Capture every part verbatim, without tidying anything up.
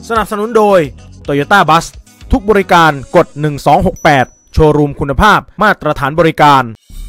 สนับสนุนโดย Toyota Bus ทุกบริการกดหนึ่งสองหกแปดโชว์รูมคุณภาพมาตรฐานบริการ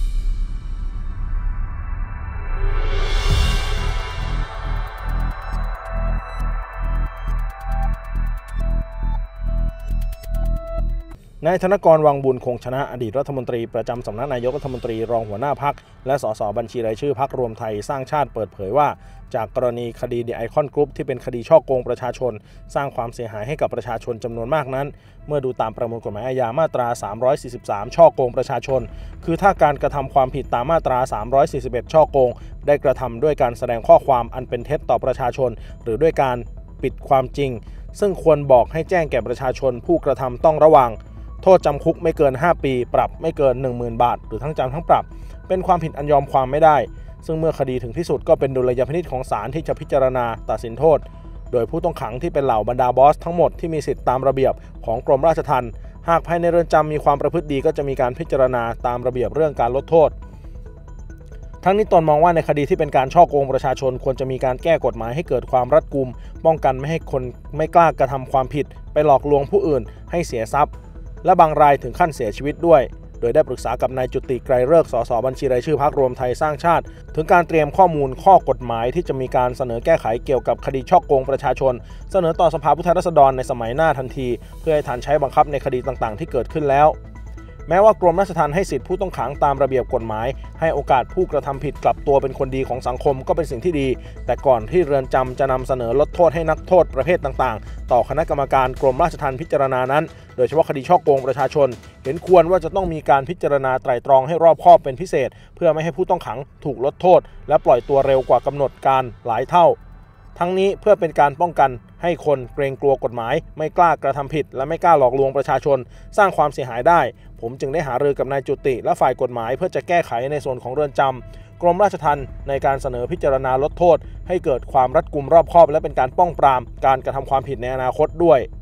นายธนกร วังบุญคงชนะอดีตรัฐมนตรีประจำสำนักนายกรัฐมนตรีรองหัวหน้าพรรคและสสบัญชีรายชื่อพรรครวมไทยสร้างชาติเปิดเผยว่าจากกรณีคดี The Icon Group ที่เป็นคดีฉ้อโกงประชาชนสร้างความเสียหายให้กับประชาชนจำนวนมากนั้นเมื่อดูตามประมวลกฎหมายอาญามาตราสามร้อยสี่สิบสามฉ้อโกงประชาชนคือถ้าการกระทำความผิดตามมาตราสามร้อยสี่สิบเอ็ดฉ้อโกงได้กระทำด้วยการแสดงข้อความอันเป็นเท็จต่อประชาชนหรือด้วยการปิดความจริงซึ่งควรบอกให้แจ้งแก่ประชาชนผู้กระทำต้องระวังโทษจำคุกไม่เกินห้าปีปรับไม่เกิน หนึ่งหมื่น บาทหรือทั้งจำทั้งปรับเป็นความผิดอันยอมความไม่ได้ซึ่งเมื่อคดีถึงที่สุดก็เป็นดุลยพินิจของศาลที่จะพิจารณาตัดสินโทษโดยผู้ต้องขังที่เป็นเหล่าบรรดาบอสทั้งหมดที่มีสิทธิตามระเบียบของกรมราชทัณฑ์หากภายในเรือนจำมีความประพฤติดีก็จะมีการพิจารณาตามระเบียบเรื่องการลดโทษทั้งนี้ตนมองว่าในคดีที่เป็นการฉ้อโกงประชาชนควรจะมีการแก้กฎหมายให้เกิดความรัดกุมป้องกันไม่ให้คนไม่กล้ากระทำความผิดไปหลอกลวงผู้อื่นให้เสียทรัพย์และบางรายถึงขั้นเสียชีวิตด้วยโดยได้ปรึกษากับนายจุติไกรฤกษ์สสบัญชีรายชื่อพรรครวมไทยสร้างชาติถึงการเตรียมข้อมูลข้อกฎหมายที่จะมีการเสนอแก้ไขเกี่ยวกับคดีฉ้อโกงประชาชนเสนอต่อสภาผู้แทนราษฎรในสมัยหน้าทันทีเพื่อให้ทันใช้บังคับในคดีต่างๆที่เกิดขึ้นแล้วแม้ว่ากรมราชทัณฑ์ให้สิทธิผู้ต้องขังตามระเบียบกฎหมายให้โอกาสผู้กระทำผิดกลับตัวเป็นคนดีของสังคมก็เป็นสิ่งที่ดีแต่ก่อนที่เรือนจำจะนำเสนอลดโทษให้นักโทษประเภทต่างๆต่อคณะกรรมการกรมราชทัณฑ์พิจารณานั้นโดยเฉพาะคดีฉ้อโกงประชาชนเห็นควรว่าจะต้องมีการพิจารณาไตร่ตรองให้รอบคอบเป็นพิเศษเพื่อไม่ให้ผู้ต้องขังถูกลดโทษและปล่อยตัวเร็วกว่ากำหนดการหลายเท่าทั้งนี้เพื่อเป็นการป้องกันให้คนเกรงกลัวกฎหมายไม่กล้ากระทำผิดและไม่กล้าหลอกลวงประชาชนสร้างความเสียหายได้ผมจึงได้หารือกับนายจุติและฝ่ายกฎหมายเพื่อจะแก้ไขในส่วนของเรือนจำกรมราชทัณฑ์ในการเสนอพิจารณาลดโทษให้เกิดความรัดกุมรอบคอบและเป็นการป้องปรามการกระทำความผิดในอนาคตด้วย